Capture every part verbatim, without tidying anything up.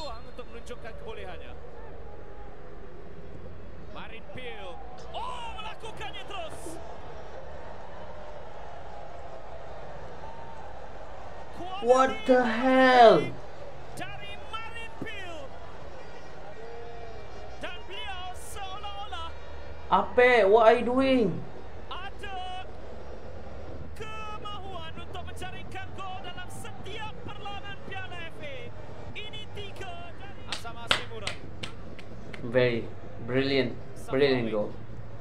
peluang untuk menunjukkan kebolehannya. Marin Peel. Oh, melakukannya terus. What the hell? Dari Marin Peel. Dan beliau seolah-olah Ape, what are you doing? ada kemahuan untuk menjaringkan gol dalam setiap perlawanan Piala F A. Ini tiga dari Azam Asimura. Very brilliant, brilliant goal.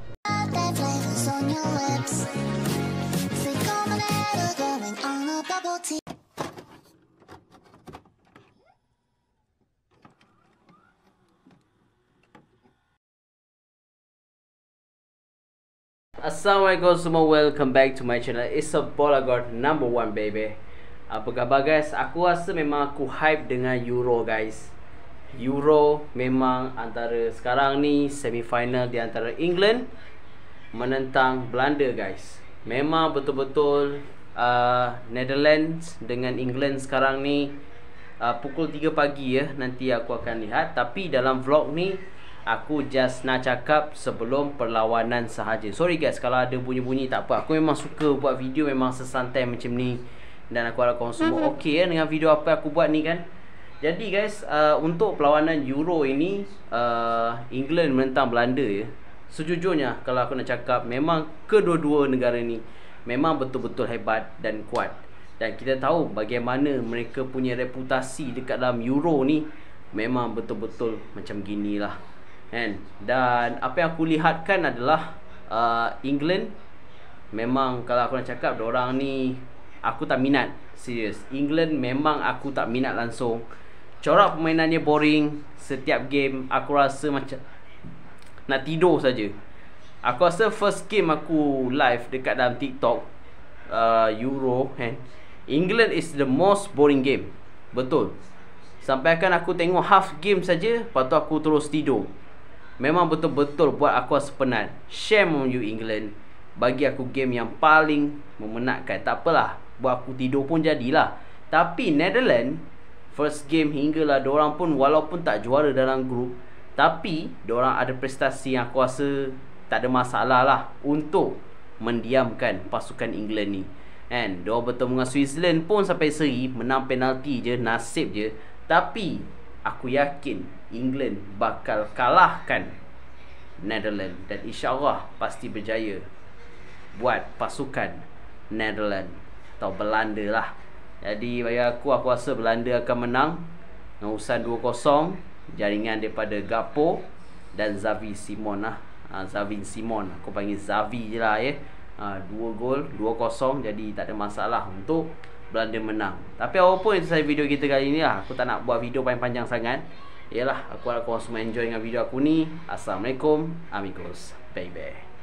Assalamualaikum semua, welcome back to my channel. It's a Bola God number one baby. Apa khabar guys? Aku rasa memang aku hype dengan Euro guys. Euro memang antara sekarang ni semi-final di antara England menentang Belanda guys. Memang betul-betul uh, Netherlands dengan England sekarang ni uh, pukul tiga pagi ya. Nanti aku akan lihat. Tapi dalam vlog ni aku just nak cakap sebelum perlawanan sahaja. Sorry guys kalau ada bunyi-bunyi, tak apa. Aku memang suka buat video memang sesantai macam ni. Dan aku harap korang semua okey ya dengan video apa aku buat ni kan. Jadi guys, uh, untuk perlawanan Euro ini uh, England menentang Belanda ya. Sejujurnya kalau aku nak cakap, memang kedua-dua negara ni memang betul-betul hebat dan kuat. Dan kita tahu bagaimana mereka punya reputasi dekat dalam Euro ni memang betul-betul macam ginilah kan. Dan apa yang aku lihatkan adalah uh, England memang kalau aku nak cakap, diorang ni aku tak minat. Serius, England memang aku tak minat langsung. Corak permainannya boring. Setiap game aku rasa macam nak tidur saja. Aku rasa first game aku live dekat dalam TikTok uh, Euro kan, England is the most boring game. Betul. Sampai kan aku tengok half game saja, lepas tu aku terus tidur. Memang betul-betul buat aku rasa penat. Shame on you England. Bagi aku game yang paling memenatkan. Tak apalah, buat aku tidur pun jadilah. Tapi Netherlands first game hinggalah diorang pun walaupun tak juara dalam grup, tapi diorang ada prestasi yang aku rasa tak ada masalah lah untuk mendiamkan pasukan England ni. And diorang bertemu dengan Switzerland pun sampai seri, menang penalti je, nasib je. Tapi aku yakin England bakal kalahkan Netherlands. Dan insyaAllah pasti berjaya buat pasukan Netherlands atau Belanda lah. Jadi bagi aku, aku rasa Belanda akan menang dengan urusan dua kosong. Jaringan daripada Gakpo dan Xavi Simon lah. ha, Xavi Simon, aku panggil Xavi je lah ya. ha, Dua gol, dua kosong. Jadi tak ada masalah untuk Belanda menang. Tapi apapun itu sahaja video kita kali ni lah. Aku tak nak buat video panjang-panjang sangat. Yalah, aku harap korang semua enjoy dengan video aku ni. Assalamualaikum amigos, baby.